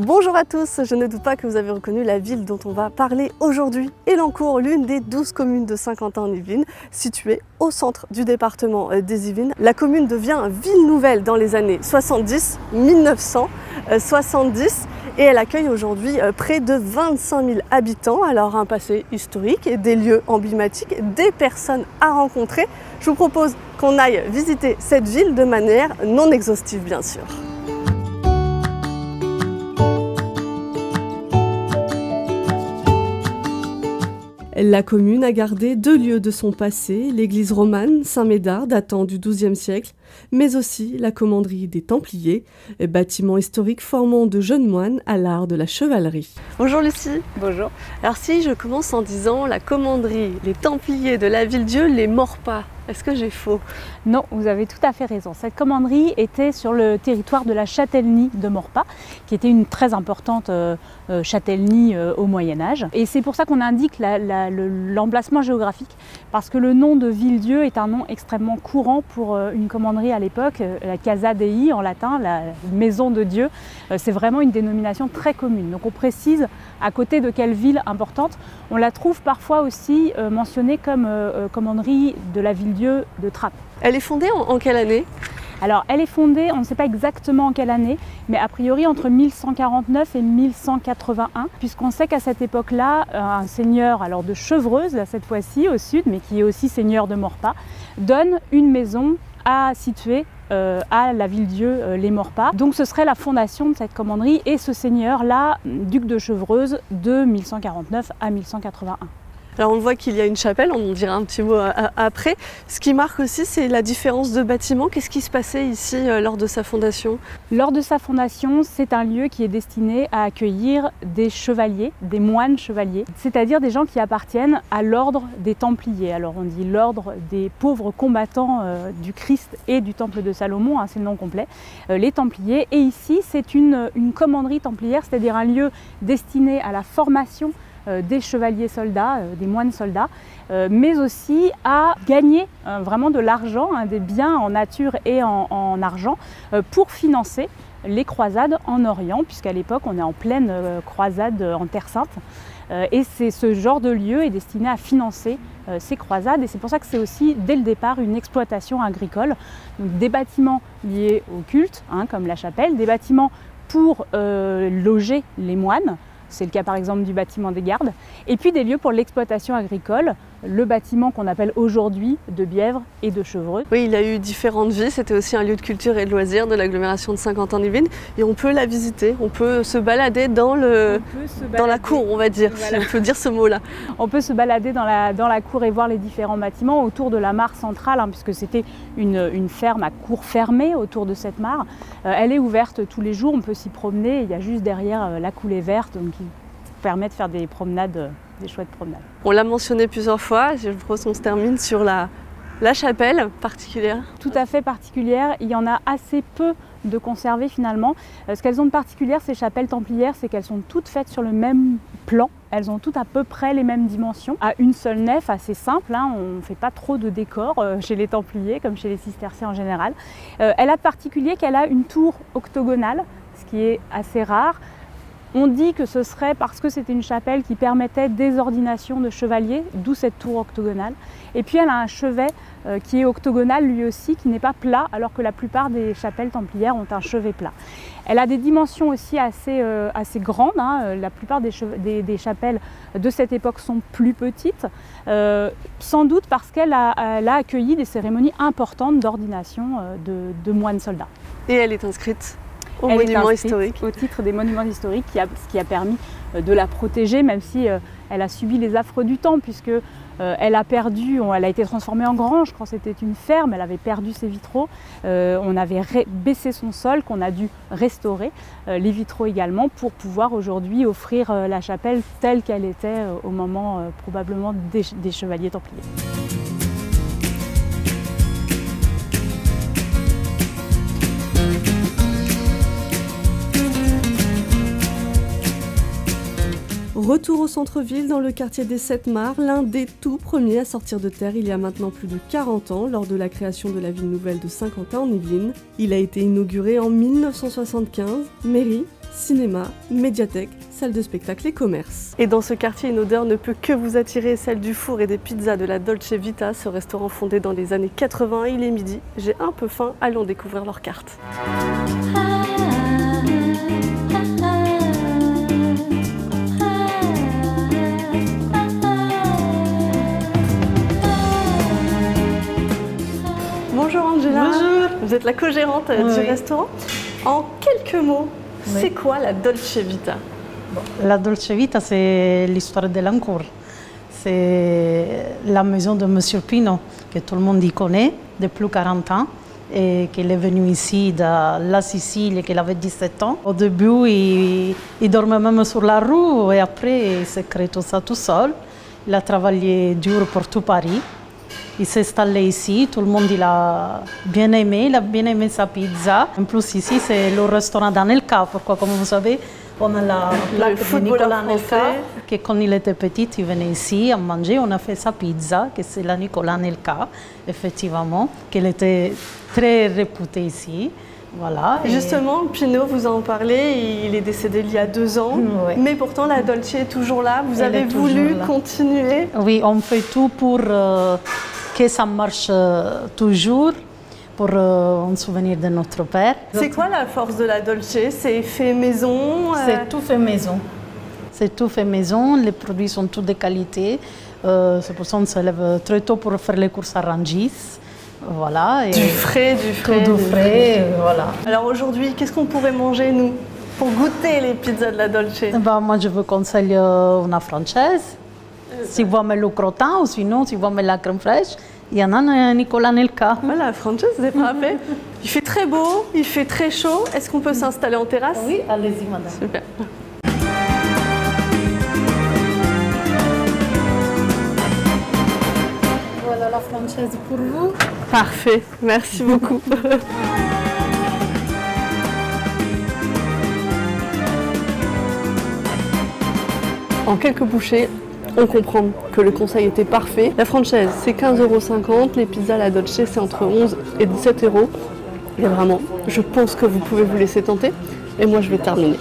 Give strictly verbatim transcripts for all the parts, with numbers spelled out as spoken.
Bonjour à tous, je ne doute pas que vous avez reconnu la ville dont on va parler aujourd'hui. Elancourt, l'une des douze communes de Saint-Quentin-en-Yvelines, située au centre du département des Yvelines. La commune devient ville nouvelle dans les années soixante-dix, mille neuf cent soixante-dix, et elle accueille aujourd'hui près de vingt-cinq mille habitants. Alors un passé historique, des lieux emblématiques, des personnes à rencontrer. Je vous propose qu'on aille visiter cette ville de manière non exhaustive bien sûr. La commune a gardé deux lieux de son passé, l'église romane Saint-Médard datant du douzième siècle, mais aussi la commanderie des Templiers, bâtiment historique formant de jeunes moines à l'art de la chevalerie. Bonjour Lucie. Bonjour. Alors si je commence en disant la commanderie, les Templiers de la Ville-Dieu, les Maurepas, est-ce que j'ai faux? Non, vous avez tout à fait raison. Cette commanderie était sur le territoire de la châtellenie de Maurepas, qui était une très importante euh, euh, châtellenie euh, au Moyen-Âge. Et c'est pour ça qu'on indique l'emplacement le, géographique, parce que le nom de Ville-Dieu est un nom extrêmement courant pour euh, une commanderie à l'époque, euh, la Casa Dei en latin, la maison de Dieu. Euh, c'est vraiment une dénomination très commune. Donc on précise à côté de quelle ville importante. On la trouve parfois aussi euh, mentionnée comme euh, commanderie de la Ville-Dieu de Trappes. Elle est fondée en, en quelle année? Alors elle est fondée, on ne sait pas exactement en quelle année, mais a priori entre mille cent quarante-neuf et mille cent quatre-vingt-un, puisqu'on sait qu'à cette époque-là, un seigneur alors de Chevreuse, là, cette fois-ci au sud, mais qui est aussi seigneur de Maurepas, donne une maison à situer euh, à la Ville-Dieu euh, les Maurepas. Donc ce serait la fondation de cette commanderie et ce seigneur-là, duc de Chevreuse, de mille cent quarante-neuf à mille cent quatre-vingt-un. Alors on voit qu'il y a une chapelle, on en dira un petit mot après. Ce qui marque aussi, c'est la différence de bâtiment. Qu'est-ce qui se passait ici euh, lors de sa fondation? Lors de sa fondation, c'est un lieu qui est destiné à accueillir des chevaliers, des moines chevaliers, c'est-à-dire des gens qui appartiennent à l'ordre des Templiers. Alors on dit l'ordre des pauvres combattants euh, du Christ et du Temple de Salomon, hein, c'est le nom complet, euh, les Templiers. Et ici, c'est une, une commanderie templière, c'est-à-dire un lieu destiné à la formation Euh, des chevaliers soldats, euh, des moines soldats, euh, mais aussi à gagner euh, vraiment de l'argent, hein, des biens en nature et en, en argent euh, pour financer les croisades en Orient, puisqu'à l'époque on est en pleine euh, croisade en Terre Sainte. Euh, et c'est ce genre de lieu est destiné à financer euh, ces croisades, et c'est pour ça que c'est aussi dès le départ une exploitation agricole. Donc, des bâtiments liés au culte, hein, comme la chapelle, des bâtiments pour euh, loger les moines. C'est le cas par exemple du bâtiment des gardes. Et puis des lieux pour l'exploitation agricole, le bâtiment qu'on appelle aujourd'hui de Bièvre et de Chevreuse. Oui, il a eu différentes vies, c'était aussi un lieu de culture et de loisirs de l'agglomération de Saint-Quentin-en-Yvelines. Et on peut la visiter, on peut se balader dans, le, se balader. dans la cour, on va dire, voilà. Si on peut dire ce mot-là. On peut se balader dans la, dans la cour et voir les différents bâtiments autour de la mare centrale, hein, puisque c'était une, une ferme à cour fermée autour de cette mare. Euh, elle est ouverte tous les jours, on peut s'y promener, il y a juste derrière euh, la coulée verte, donc qui permet de faire des promenades, euh, des chouettes promenades. On l'a mentionné plusieurs fois, je propose qu'on se termine sur la, la chapelle particulière. Tout à fait particulière, il y en a assez peu de conservées finalement. Euh, ce qu'elles ont de particulière, ces chapelles templières, c'est qu'elles sont toutes faites sur le même plan. Elles ont toutes à peu près les mêmes dimensions, à une seule nef, assez simple, hein. On ne fait pas trop de décor euh, chez les Templiers, comme chez les Cisterciens en général. Euh, elle a de particulier qu'elle a une tour octogonale, ce qui est assez rare. On dit que ce serait parce que c'était une chapelle qui permettait des ordinations de chevaliers, d'où cette tour octogonale. Et puis elle a un chevet euh, qui est octogonal lui aussi, qui n'est pas plat, alors que la plupart des chapelles templières ont un chevet plat. Elle a des dimensions aussi assez, euh, assez grandes, hein. La plupart des, des, des chapelles de cette époque sont plus petites, euh, sans doute parce qu'elle a, elle a accueilli des cérémonies importantes d'ordination euh, de, de moines soldats. Et elle est inscrite au Elle monument est historique. Au titre des monuments historiques, qui a, ce qui a permis de la protéger, même si euh, elle a subi les affres du temps, puisque euh, elle a perdu, on, elle a été transformée en grange quand c'était une ferme, elle avait perdu ses vitraux, euh, on avait baissé son sol qu'on a dû restaurer, euh, les vitraux également, pour pouvoir aujourd'hui offrir euh, la chapelle telle qu'elle était euh, au moment euh, probablement des, des chevaliers templiers. Retour au centre-ville, dans le quartier des Sept Mares, l'un des tout premiers à sortir de terre il y a maintenant plus de quarante ans, lors de la création de la ville nouvelle de Saint-Quentin-en-Yvelines. Il a été inauguré en mille neuf cent soixante-quinze, mairie, cinéma, médiathèque, salle de spectacle et commerce. Et dans ce quartier, une odeur ne peut que vous attirer, celle du four et des pizzas de la Dolce Vita. Ce restaurant fondé dans les années quatre-vingts, il est midi. J'ai un peu faim, allons découvrir leur carte. Bonjour Angela. Bonjour. Vous êtes la co-gérante Oui. du restaurant. En quelques mots, Oui. c'est quoi la Dolce Vita? La Dolce Vita, c'est l'histoire de l'Ancourt. C'est la maison de Monsieur Pino, que tout le monde y connaît depuis quarante ans, et qu'il est venu ici de la Sicile et qu'il avait dix-sept ans. Au début, il, il dormait même sur la rue, et après, il s'est créé tout ça tout seul. Il a travaillé dur pour tout Paris. Il s'est installé ici, tout le monde il a bien aimé, il a bien aimé sa pizza. En plus ici c'est le restaurant d'Anelka, pourquoi comme vous savez, on a la plaque de Nicolas Anelka, que quand il était petit, il venait ici à manger, on a fait sa pizza, que c'est la Nicolas Anelka, effectivement, qu'elle était très réputée ici. Voilà. Justement, Pino, vous en parlez, il est décédé il y a deux ans, Oui. mais pourtant la Dolce est toujours là. Vous Elle avez est toujours voulu là. continuer. Oui, on fait tout pour euh, que ça marche euh, toujours, pour euh, un souvenir de notre père. C'est quoi la force de la Dolce? C'est fait maison? euh, C'est tout fait maison. C'est tout fait maison, les produits sont tous de qualité. Euh, c'est pour ça qu'on se lève très tôt pour faire les courses à Rungis. Voilà. Et Du frais, du frais. tout du du frais, et voilà. Alors aujourd'hui, qu'est-ce qu'on pourrait manger, nous, pour goûter les pizzas de la Dolce? Ben, moi, je vous conseille euh, une française. Si vous aimez le crottin ou sinon, si vous aimez la crème fraîche, il y en a un Nicolas Anelka. Voilà, la française, c'est parfait. Il fait très beau, il fait très chaud. Est-ce qu'on peut s'installer en terrasse? Oui, allez-y, madame. Super. Voilà la française pour vous. Parfait, merci beaucoup. En quelques bouchées, on comprend que le conseil était parfait. La franchise, c'est quinze euros cinquante. Les pizzas la Dolce, c'est entre onze et dix-sept euros. Et vraiment, je pense que vous pouvez vous laisser tenter. Et moi, je vais terminer.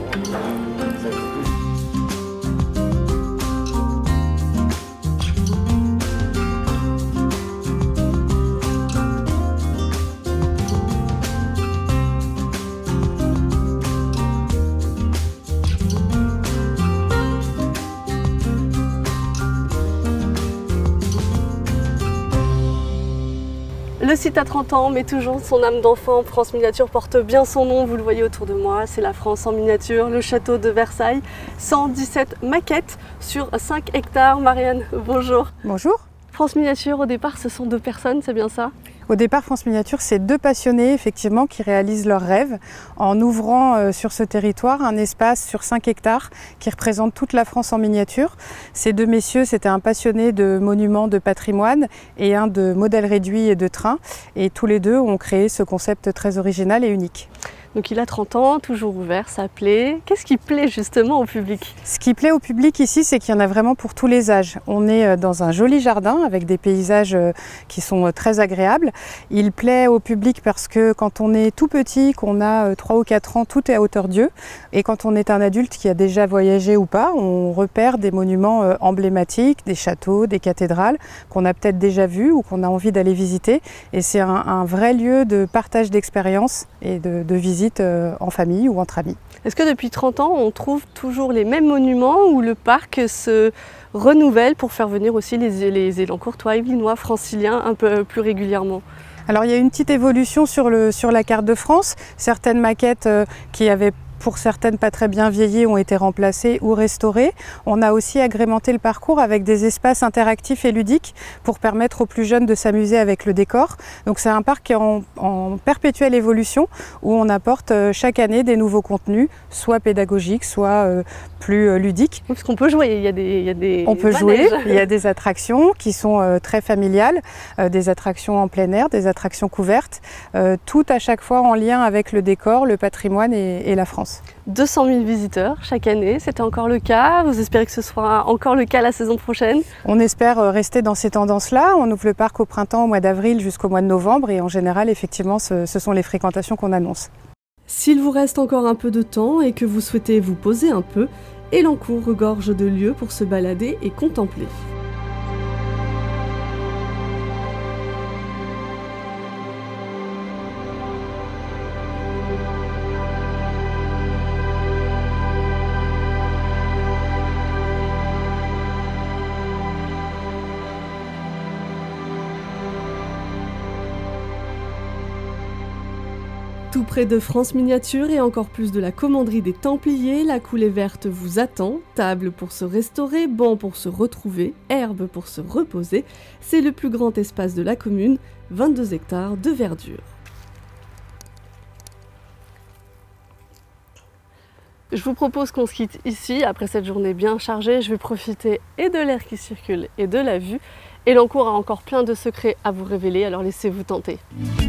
Le site a trente ans, mais toujours son âme d'enfant. France Miniature porte bien son nom, vous le voyez autour de moi, c'est la France en miniature, le château de Versailles. cent dix-sept maquettes sur cinq hectares. Marianne, bonjour. Bonjour. France Miniature, au départ, ce sont deux personnes, c'est bien ça? Au départ, France Miniature, c'est deux passionnés effectivement qui réalisent leurs rêves en ouvrant euh, sur ce territoire un espace sur cinq hectares qui représente toute la France en miniature. Ces deux messieurs, c'était un passionné de monuments de patrimoine et un de modèles réduits et de trains. Et tous les deux ont créé ce concept très original et unique. Donc il a trente ans, toujours ouvert, ça plaît. Qu'est-ce qui plaît justement au public? Ce qui plaît au public ici, c'est qu'il y en a vraiment pour tous les âges. On est dans un joli jardin avec des paysages qui sont très agréables. Il plaît au public parce que quand on est tout petit, qu'on a trois ou quatre ans, tout est à hauteur d'yeux. Et quand on est un adulte qui a déjà voyagé ou pas, on repère des monuments emblématiques, des châteaux, des cathédrales qu'on a peut-être déjà vus ou qu'on a envie d'aller visiter. Et c'est un, un vrai lieu de partage d'expériences et de, de visite en famille ou entre amis. Est-ce que depuis trente ans, on trouve toujours les mêmes monuments ou le parc se renouvelle pour faire venir aussi les, les élans courtois, yvelinois, franciliens un peu plus régulièrement? Alors il y a une petite évolution sur, le, sur la carte de France. Certaines maquettes euh, qui avaient pour certaines pas très bien vieillies ont été remplacées ou restaurées. On a aussi agrémenté le parcours avec des espaces interactifs et ludiques pour permettre aux plus jeunes de s'amuser avec le décor. Donc c'est un parc qui est en, en perpétuelle évolution où on apporte chaque année des nouveaux contenus, soit pédagogiques, soit euh, plus ludiques. Parce qu'on peut jouer, il y a des, il y a des On peut manèges. jouer, il y a des attractions qui sont euh, très familiales, euh, des attractions en plein air, des attractions couvertes, euh, tout à chaque fois en lien avec le décor, le patrimoine et, et la France. deux cent mille visiteurs chaque année, c'était encore le cas. Vous espérez que ce sera encore le cas la saison prochaine? On espère rester dans ces tendances-là. On ouvre le parc au printemps, au mois d'avril jusqu'au mois de novembre et en général, effectivement, ce, ce sont les fréquentations qu'on annonce. S'il vous reste encore un peu de temps et que vous souhaitez vous poser un peu, Elancourt regorge de lieux pour se balader et contempler. Tout près de France Miniature et encore plus de la commanderie des Templiers, la coulée verte vous attend. Table pour se restaurer, banc pour se retrouver, herbe pour se reposer. C'est le plus grand espace de la commune, vingt-deux hectares de verdure. Je vous propose qu'on se quitte ici. Après cette journée bien chargée, je vais profiter et de l'air qui circule et de la vue. Elancourt a encore plein de secrets à vous révéler, alors laissez-vous tenter.